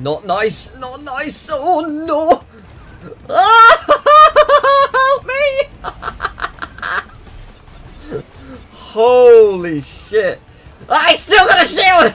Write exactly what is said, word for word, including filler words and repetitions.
Not nice, not nice. Oh no! Ah, help me! Holy shit! I still got a shield!